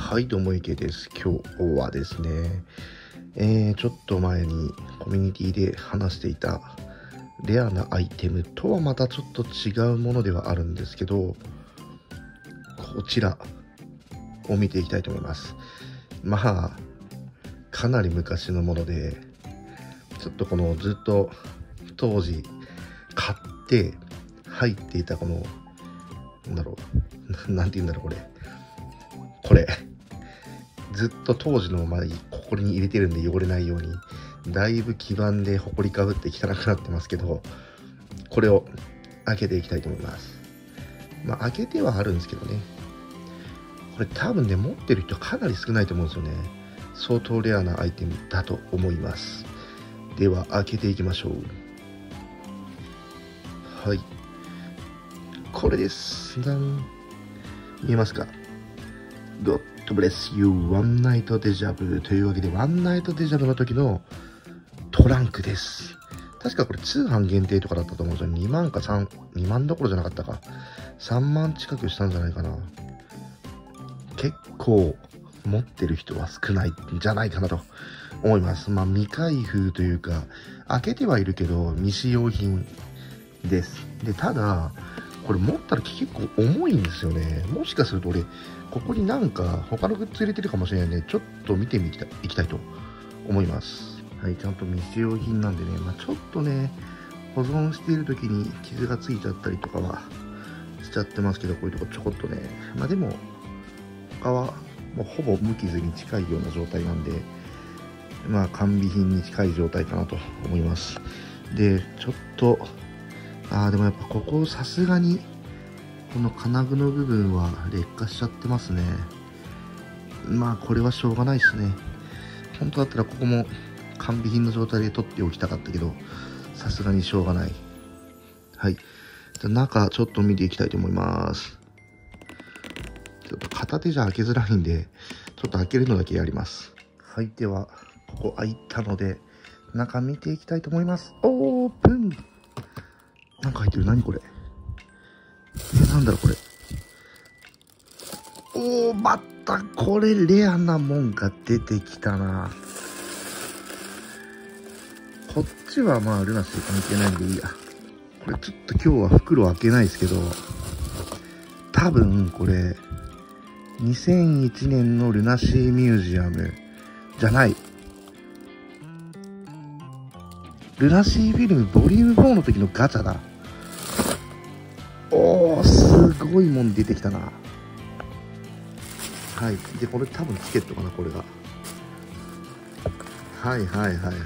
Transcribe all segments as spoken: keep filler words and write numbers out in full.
はい、どうも池です。今日はですね、えー、ちょっと前にコミュニティで話していたレアなアイテムとはまたちょっと違うものではあるんですけど、こちらを見ていきたいと思います。まあ、かなり昔のもので、ちょっとこのずっと当時買って入っていたこの、なんだろう、なんて言うんだろうこれ。これ。ずっと当時のままここに入れてるんで汚れないようにだいぶ黄ばんでほこりかぶって汚くなってますけど、これを開けていきたいと思います。まあ開けてはあるんですけどね、これ多分ね持ってる人かなり少ないと思うんですよね。相当レアなアイテムだと思います。では開けていきましょう。はい、これです。見えますか。God bless you One Night Deja Vu というわけで、ワンナイトデジャブの時のトランクです。確かこれ通販限定とかだったと思うんですよ。にまんかさん、にまんどころじゃなかったか。さんまん近くしたんじゃないかな。結構持ってる人は少ないんじゃないかなと思います。まあ未開封というか、開けてはいるけど未使用品です。で、ただ、これ持ったら結構重いんですよね。もしかすると俺、ここになんか他のグッズ入れてるかもしれないんで、ちょっと見てみたいいきたいと思います。はい、ちゃんと未使用品なんでね、まあ、ちょっとね、保存している時に傷がついちゃったりとかはしちゃってますけど、こういうとこちょこっとね、まあでも、他はもうほぼ無傷に近いような状態なんで、まあ完備品に近い状態かなと思います。で、ちょっと、あーでもやっぱここさすがにこの金具の部分は劣化しちゃってますね。まあこれはしょうがないですね。本当だったらここも完備品の状態で取っておきたかったけど、さすがにしょうがない。はい。じゃあ中ちょっと見ていきたいと思います。ちょっと片手じゃ開けづらいんで、ちょっと開けるのだけやります。はい。では、ここ開いたので、中見ていきたいと思います。オープン。なんか入ってる。何これ。え、なんだろうこれ。おー、またこれレアなもんが出てきたな。こっちはまあルナシー関係ないんでいいや。これちょっと今日は袋開けないですけど、多分これにせんいちねんのルナシーミュージアムじゃない。ルナシーフィルムボリュームフォーの時のガチャだ。おー、すごいもん出てきたな。はい。で、これ多分チケットかな、これが。はいはいはいはい。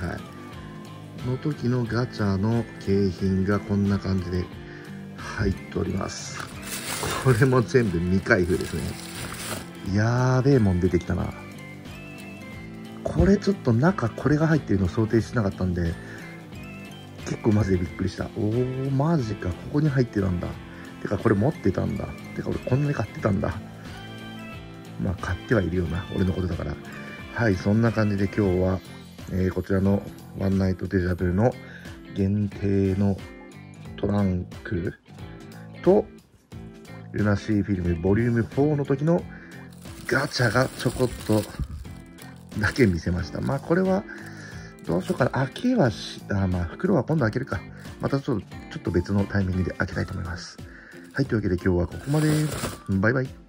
の時のガチャの景品がこんな感じで入っております。これも全部未開封ですね。やーべえもん出てきたな。これちょっと中、これが入ってるの想定してなかったんで、結構マジでびっくりした。おー、マジか。ここに入ってたんだ。てかこれ持ってたんだ。てか俺こんなに買ってたんだ。まあ買ってはいるよな、俺のことだから。はい、そんな感じで今日は、えー、こちらのワンナイトデジャブの限定のトランクとルナシーフィルムボリュームフォーの時のガチャがちょこっとだけ見せました。まあこれはどうしようかな。開けはし、あ、まあ袋は今度開けるか。またちょっと、ちょっと別のタイミングで開けたいと思います。はい、というわけで今日はここまで。バイバイ。